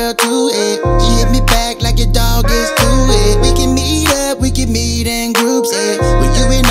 girl to it. She hit me back like your dog is to it. We can meet up, we can meet in groups, yeah. When you and